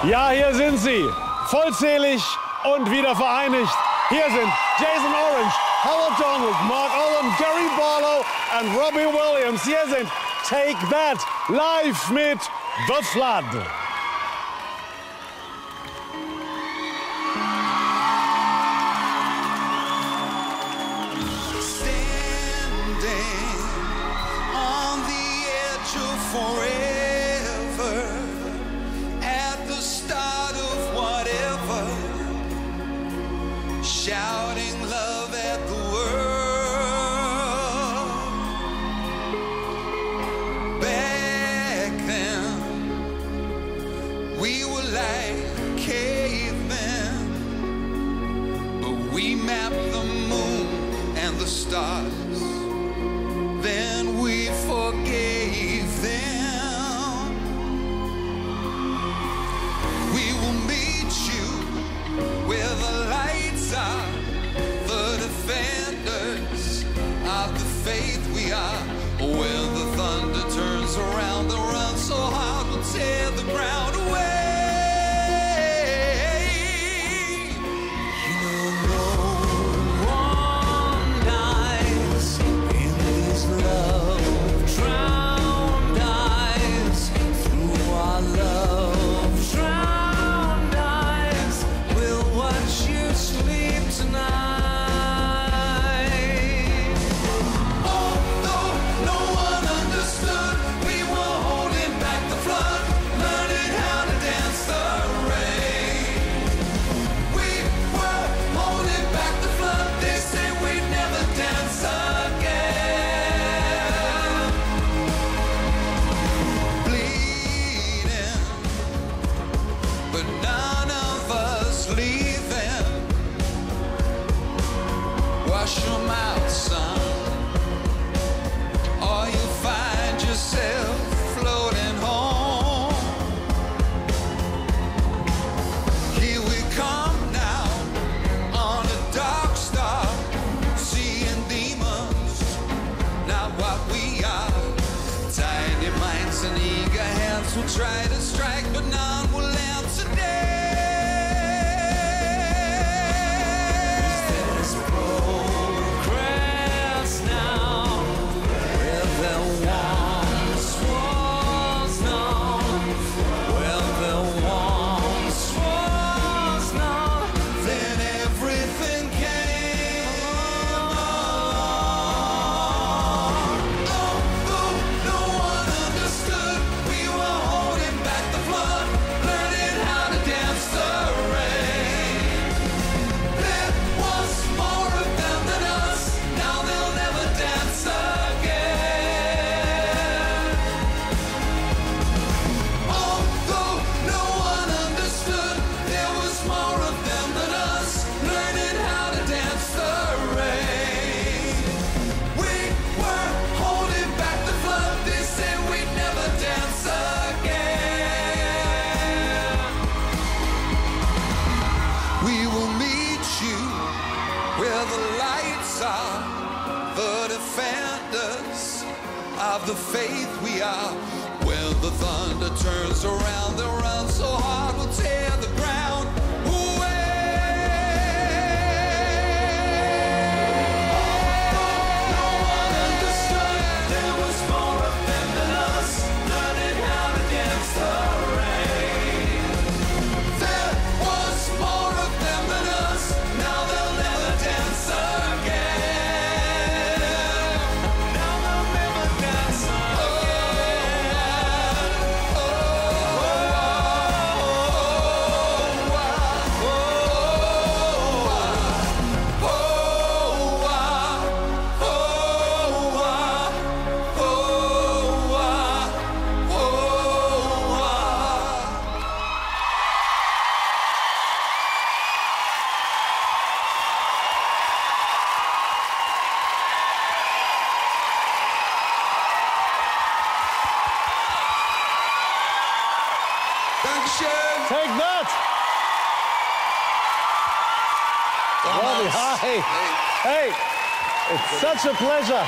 Ja, hier sind sie, vollzählig und wieder vereinigt. Hier sind Jason Orange, Howard Donald, Mark Owen, Gary Barlow und Robbie Williams. Hier sind Take That live mit The Flood. Forever at the start of whatever, shouting love at the world. Back then, we were like cavemen, but we mapped the moon and the stars. Then we forgave them. We will meet you where the lights are, the defenders of the faith we are. Where the thunder turns around and runs so hard we'll tear the ground away. Wash your mouth, son, or you'll find yourself floating home. Here we come now on a dark star, seeing demons, not what we are. Tiny minds and eager hands will try to strike, but none will land today. The defenders of the faith we are. When the thunder turns around and runs so hard we'll tear the ground Take that! Robbie, hi! Hey, it's such a pleasure.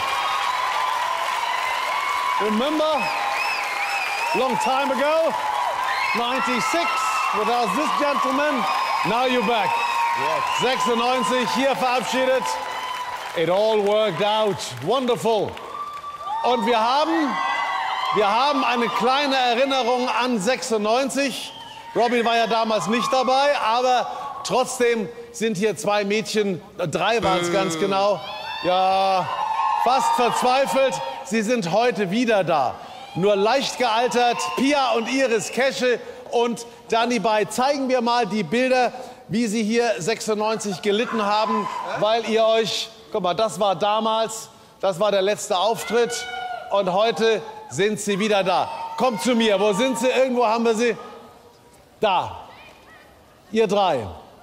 Remember, long time ago, 96, without this gentleman. Now you're back. 96, hier verabschiedet. It all worked out. Wonderful. Und wir haben eine kleine Erinnerung an 96. Robbie war ja damals nicht dabei, aber trotzdem sind hier zwei Mädchen, 3 waren es ganz genau, ja, fast verzweifelt. Sie sind heute wieder da. Nur leicht gealtert. Pia und Iris Kesche und Dani Bay. Zeigen wir mal die Bilder, wie sie hier 96 gelitten haben, weil ihr euch, guck mal, das war damals, das war der letzte Auftritt und heute sind sie wieder da. Kommt zu mir, wo sind sie? Irgendwo haben wir sie. Da, ihr 3.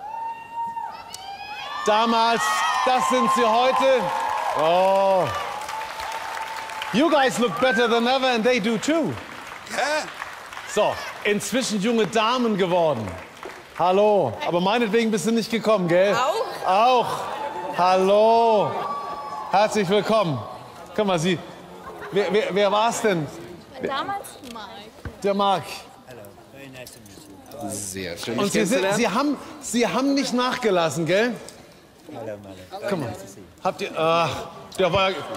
Damals, das sind sie heute. Oh. You guys look better than ever and they do too. So, inzwischen junge Damen geworden. Hallo, aber meinetwegen bist du nicht gekommen, gell? Auch. Auch. Hallo. Herzlich willkommen. Guck mal, wer war es denn? Damals Mark. Der Mark. Sehr schön. Und Sie haben nicht nachgelassen, gell? Komm mal. Habt ihr, der war ja...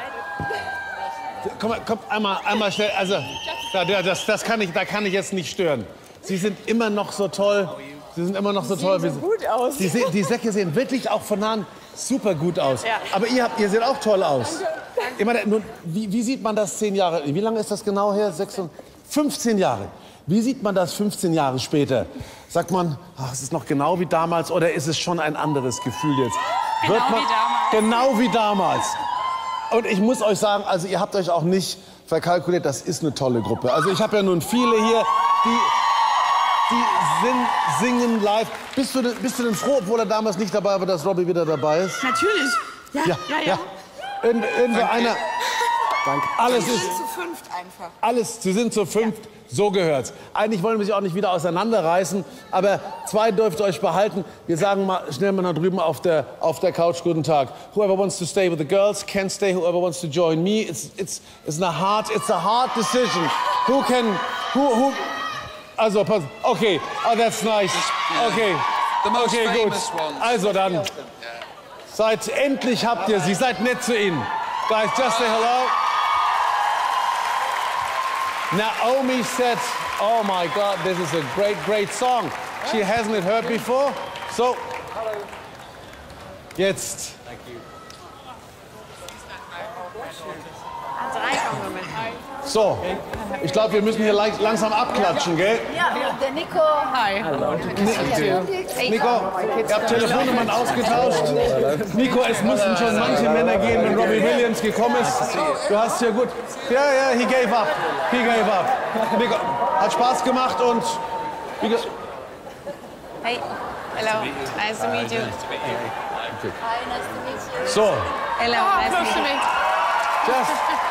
Komm, einmal schnell. Also, da kann ich jetzt nicht stören. Sie sind immer noch so toll. Sie sind immer noch so toll. Sehen so gut aus. Die Säcke sehen wirklich auch von nahen super gut aus. Ja. Aber ihr seht auch toll aus. Ich meine, nun, wie sieht man das 10 Jahre? Wie lange ist das genau her? 15 Jahre. Wie sieht man das 15 Jahre später? Sagt man, ach, es ist noch genau wie damals oder ist es schon ein anderes Gefühl jetzt? Genau wie damals. Und ich muss euch sagen, also ihr habt euch auch nicht verkalkuliert, das ist eine tolle Gruppe. Also ich habe ja nun viele hier, die singen live. Bist du denn froh, obwohl er damals nicht dabei war, dass Robbie wieder dabei ist? Natürlich. Ja. Irgendwo einer. Danke. Alles ist. Zu 5 einfach. Alles, sie sind zu 5. So gehört's. Eigentlich wollen wir sie auch nicht wieder auseinanderreißen, aber 2 dürft ihr euch behalten. Wir sagen mal schnell mal da drüben auf der Couch guten Tag. Whoever wants to stay with the girls can stay. Whoever wants to join me, it's a hard decision. Who? Also, pass. Okay. Oh, that's nice. Okay. Okay, gut. Also dann. Endlich habt ihr sie. Seid nett zu ihnen. Guys, just say hello. Naomi said, oh my God, this is a great song. She hasn't heard before. So, jetzt. So, ich glaube, wir müssen hier langsam abklatschen, gell? Ja, der Nico. Hi. Nico, ihr habt Telefonnummern ausgetauscht. Nico, es mussten schon manche Männer gehen, wenn Robbie Williams gekommen ist. Du hast ja gut. Ja, he gave up. Nico, hat Spaß gemacht und... Hey. Hello. Nice to meet you. Hi, nice to meet you. So. Hello. Nice to meet you. Just.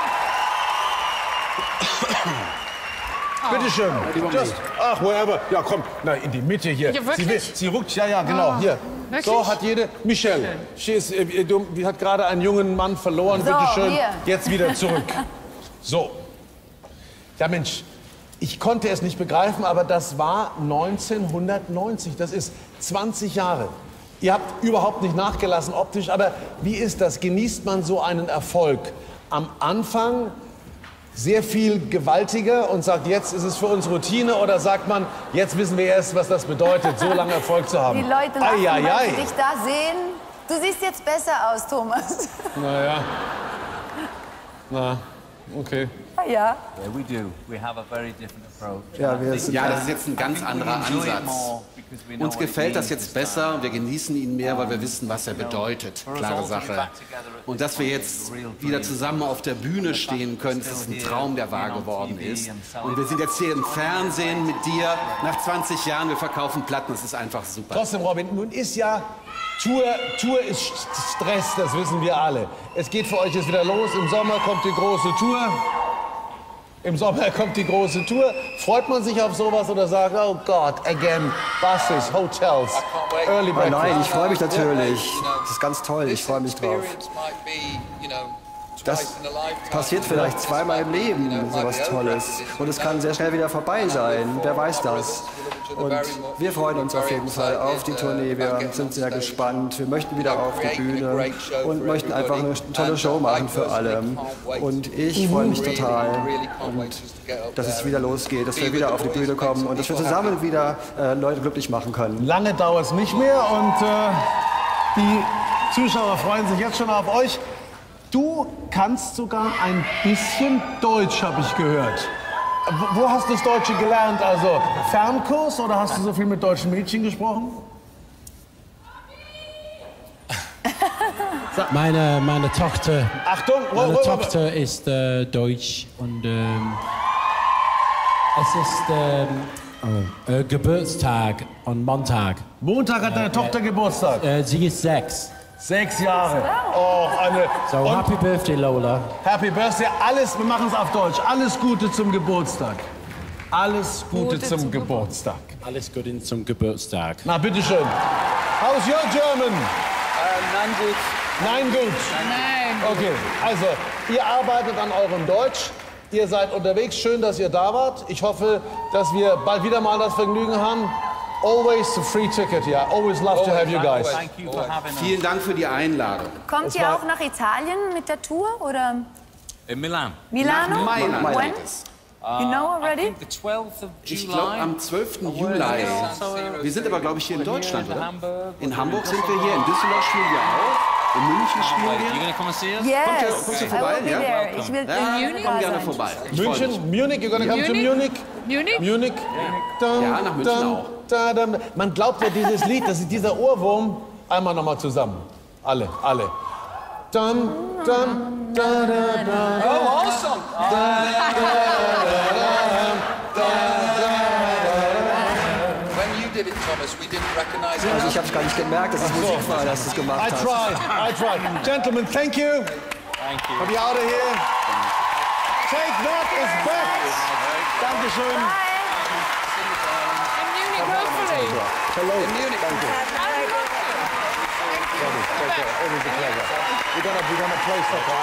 Bitte schön. Just, ach, wherever. Ja, komm, na, in die Mitte hier. Ja, wirklich? Sie ruckt, ja, genau, hier. Wirklich? So hat jede. Michelle, die hat gerade einen jungen Mann verloren. So, bitte schön. hier. Jetzt wieder zurück. So. Ja, Mensch, ich konnte es nicht begreifen, aber das war 1990. Das ist 20 Jahre. Ihr habt überhaupt nicht nachgelassen optisch, aber wie ist das? Genießt man so einen Erfolg am Anfang? Sehr viel gewaltiger und sagt, jetzt ist es für uns Routine, oder sagt man, jetzt wissen wir erst, was das bedeutet, so lange Erfolg zu haben? Die Leute lachen, weil sie dich da sehen. Du siehst jetzt besser aus, Thomas. Naja. Na, okay. Ja. Yeah, we do. We have a very different approach. Ja, das ist jetzt ein ganz anderer Ansatz. Uns gefällt das jetzt besser und wir genießen ihn mehr, weil wir wissen, was er bedeutet. Klare Sache. Und dass wir jetzt wieder zusammen auf der Bühne stehen können, das ist ein Traum, der wahr geworden ist. Und wir sind jetzt hier im Fernsehen mit dir nach 20 Jahren. Wir verkaufen Platten, das ist einfach super. Trotzdem, Robin, nun ist ja Tour ist Stress, das wissen wir alle. Es geht für euch jetzt wieder los. Im Sommer kommt die große Tour. Freut man sich auf sowas oder sagt, oh Gott, again, buses, hotels, early breakfast? Nein, ich freue mich natürlich. Das ist ganz toll, ich freue mich drauf. Das passiert vielleicht zweimal im Leben, sowas Tolles. Und es kann sehr schnell wieder vorbei sein, wer weiß das. Und wir freuen uns auf jeden Fall auf die Tournee. Wir sind sehr gespannt. Wir möchten wieder auf die Bühne und möchten einfach eine tolle Show machen für alle. Und ich freue mich total, und dass es wieder losgeht, dass wir wieder auf die Bühne kommen und dass wir zusammen wieder Leute glücklich machen können. Lange dauert es nicht mehr und die Zuschauer freuen sich jetzt schon auf euch. Du kannst sogar ein bisschen Deutsch, habe ich gehört. Wo hast du das Deutsche gelernt? Also Fernkurs oder hast du so viel mit deutschen Mädchen gesprochen? Meine Tochter. Achtung, Meine Tochter ist Deutsch und es ist Geburtstag am Montag. Montag hat deine Tochter Geburtstag. Sie ist 6. 6 Jahre. Oh, So, happy birthday, Lola. Happy Birthday. Alles, wir machen es auf Deutsch. Alles Gute zum Geburtstag. Alles Gute zum Geburtstag. Alles Gute zum Geburtstag. Na, bitteschön. How's your German? Nein, gut. Nein, gut. Nein. Okay, also, ihr arbeitet an eurem Deutsch. Ihr seid unterwegs. Schön, dass ihr da wart. Ich hoffe, dass wir bald wieder mal das Vergnügen haben. Always a free ticket, yeah. Always love to have you guys. Thank you for having us. Vielen Dank für die Einladung. Kommt ihr auch nach Italien mit der Tour oder In Milan. Milano? Mailand When? geht es. You know already? The 12th of Ich glaube July. am 12. Juli. Wir sind aber, glaube ich, hier in Deutschland, oder? In Hamburg sind wir hier, in Düsseldorf spielen wir auch, in München spielen You're wir. going to come and see us? Yes, kommst du I vorbei, will be ja? there. Ich will Ja, komm gerne vorbei. Ich freu mich. München, Munich, you're gonna come to Munich? Munich? Munich? Dun, Ja, nach München dun, auch. da, da. Man glaubt ja, dieses Lied, das ist dieser Ohrwurm. Einmal nochmal zusammen. Alle. Dun, dun, da, da, da. Oh, awesome. When you did it, Thomas, we didn't recognize it. Also ich habe es gar nicht gemerkt, dass es Musik war, dass du es gemacht I hast. tried. Gentlemen, thank you. Thank you. I'll be out of here. Take that is back. Dankeschön. In Munich, hopefully. Hello. Munich. Thank you. Always a pleasure. We're gonna play soccer.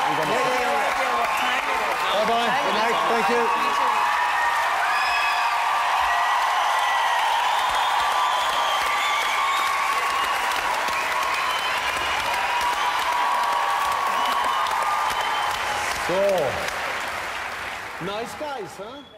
Bye-bye. Good night. Thank you. So. Nice guys, huh?